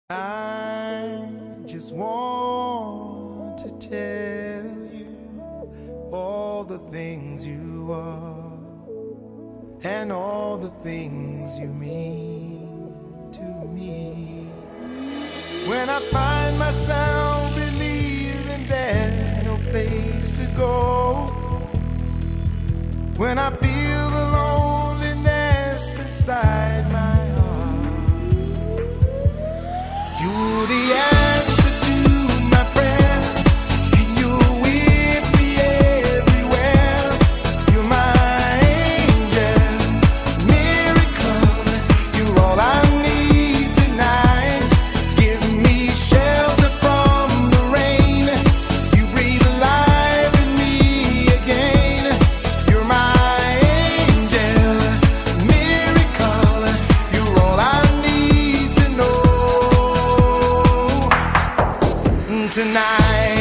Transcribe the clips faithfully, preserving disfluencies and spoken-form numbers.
I just want to tell you all the things you are and all the things you mean to me. When I find myself believing there's no place to go, when I feel the loneliness inside my heart, you're the answer to my prayer, and you're with me everywhere. You're my angel, miracle. You're all I need tonight. Give me shelter from the rain. You breathe life in me again. You're my angel, miracle. You're all I need to know tonight.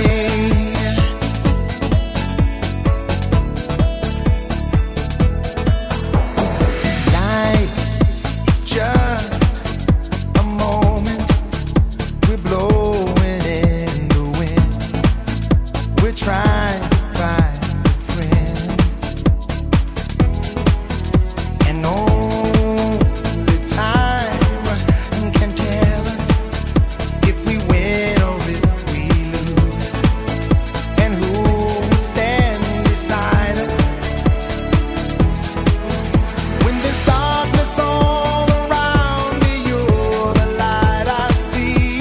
Life is just a moment. We're blowing in the wind. We're trying to find a friend, and only time can tell us if we win or if we lose, and who will stand beside us when there's darkness all around me. You're the light I see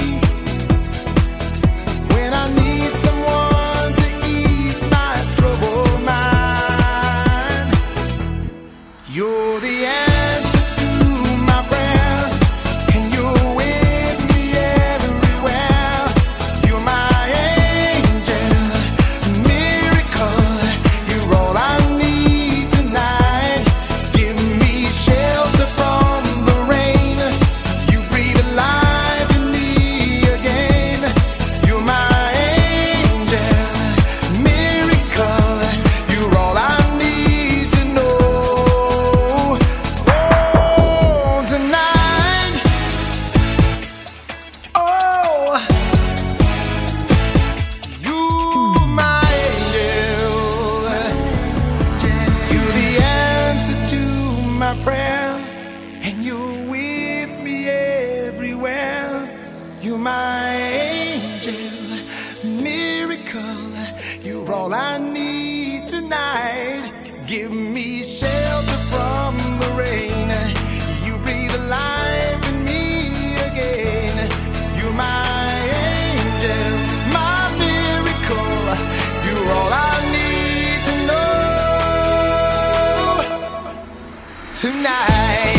when I need someone to ease my troubled mind. You're the answer to my prayer, and you're with me everywhere. You're my angel, miracle. You're all I need tonight. Give me shelter from the rain. You breathe life in me again. You're my angel, miracle. You're all I need to know. Oh, tonight. Oh, you're my angel. You're the answer to my prayer, and you're with me everywhere. You're my angel, miracle. You're all I need tonight. Give me shelter from the rain. You breathe life in me again. You're my angel, my miracle. You're all I need to know tonight.